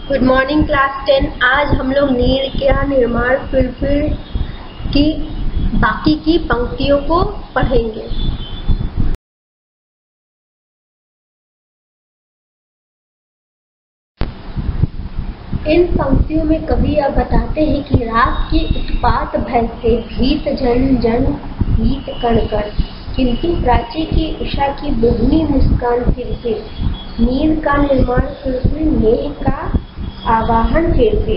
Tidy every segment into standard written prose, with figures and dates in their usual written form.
Good morning class 10। आज हम लोग नीड़ का निर्माण फिर की बाकी की पंक्तियों को पढ़ेंगे। इन पंक्तियों में कवि अब बताते हैं कि रात के उत्पात भय से भीत जन जन भीत कण कण, किंतु प्राची की उषा की मोहनी मुस्कान फिर नीड़ का निर्माण फिर नेह का आवाहन फिर।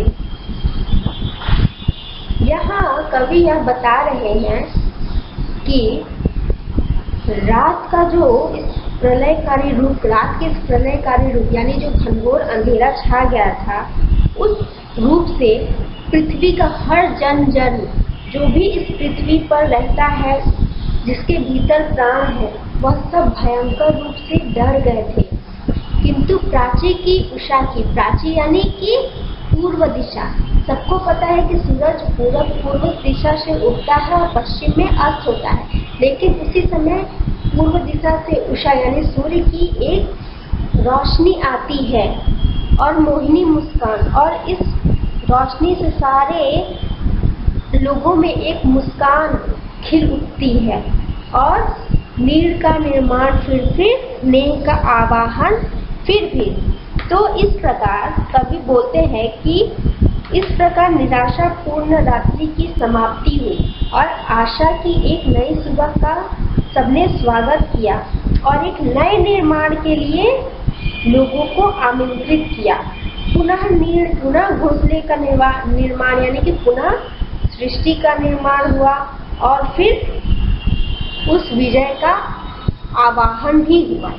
यहाँ कवि यह बता रहे हैं कि रात का जो प्रलयकारी रूप, रात के इस प्रलयकारी रूप यानी जो घनघोर अंधेरा छा गया था, उस रूप से पृथ्वी का हर जन जन जो भी इस पृथ्वी पर रहता है, जिसके भीतर प्राण है, वह सब भयंकर रूप से डर गए थे। किंतु प्राची की उषा की, प्राची यानी कि पूर्व दिशा, सबको पता है कि सूरज पूर्व दिशा से उगता है और पश्चिम में अस्त होता है, लेकिन उसी समय पूर्व दिशा से उषा यानी सूर्य की एक रोशनी आती है और मोहिनी मुस्कान, और इस रोशनी से सारे लोगों में एक मुस्कान खिल उठती है और नीड़ का निर्माण फिर नेह का आवाहन फिर। तो इस प्रकार कवि बोलते हैं कि इस प्रकार निराशापूर्ण रात्रि की समाप्ति हुई और आशा की एक नई सुबह का सबने स्वागत किया और एक नए निर्माण के लिए लोगों को आमंत्रित किया। पुनः घोंसले का निर्माण यानी कि पुनः सृष्टि का निर्माण हुआ और फिर उस विजय का आवाहन भी हुआ।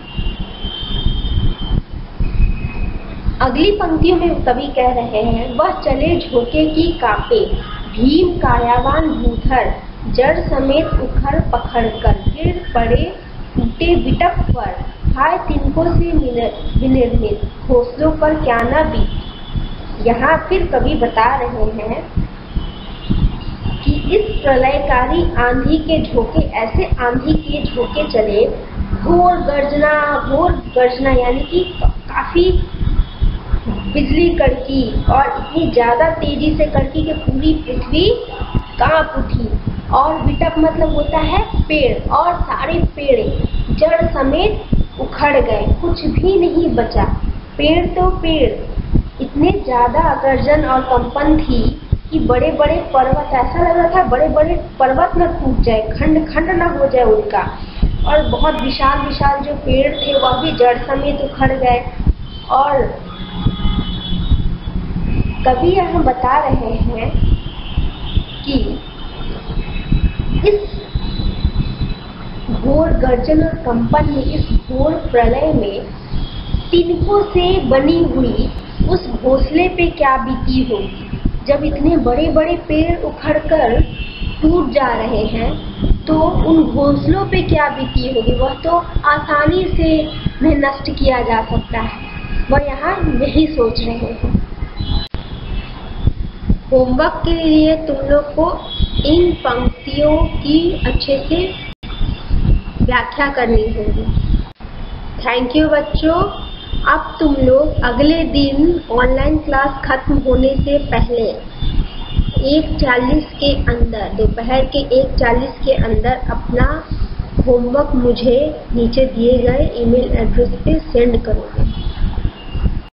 अगली पंक्तियों में कवि कह रहे हैं, वह चले झोंके की कापे भीम कायावान भूधर, जड़ समेत उखड़ पखड़ कर गिर पड़े टूटे बिटप पर, हाय तिनको से विनिर्मित घोंसलों पर क्या न बीत। यहाँ फिर कवि बता रहे हैं कि इस प्रलयकारी आंधी के झोंके, ऐसे आंधी के झोंके चले, घोर गर्जना यानी कि काफी बिजली कड़की और इतनी ज्यादा तेजी से कड़की कि पूरी पृथ्वी कांप उठी। और विटप मतलब होता है पेड़, और सारे पेड़ जड़ समेत उखड़ गए, कुछ भी नहीं बचा। पेड़ तो पेड़, इतने ज्यादा गर्जन और कंपन थी कि बड़े बड़े पर्वत, ऐसा लग रहा था बड़े बड़े पर्वत न टूट जाए, खंड खंड न हो जाए उनका, और बहुत विशाल विशाल जो पेड़ थे वह भी जड़ समेत उखड़ गए। और कवि यहाँ बता रहे हैं कि इस घोर गर्जन और कंपन में, इस घोर प्रलय में तिनकों से बनी हुई उस घोंसले पे क्या बीती होगी। जब इतने बड़े बड़े पेड़ उखड़कर टूट जा रहे हैं तो उन घोंसलों पे क्या बीती होगी, वह तो आसानी से उन्हें नष्ट किया जा सकता है। वह यहाँ यही सोच रहे हैं। होमवर्क के लिए तुम लोग को इन पंक्तियों की अच्छे से व्याख्या करनी होगी। थैंक यू बच्चों। अब तुम लोग अगले दिन ऑनलाइन क्लास खत्म होने से पहले 1:40 के अंदर, दोपहर के 1:40 के अंदर अपना होमवर्क मुझे नीचे दिए गए ईमेल एड्रेस पे सेंड करोगे।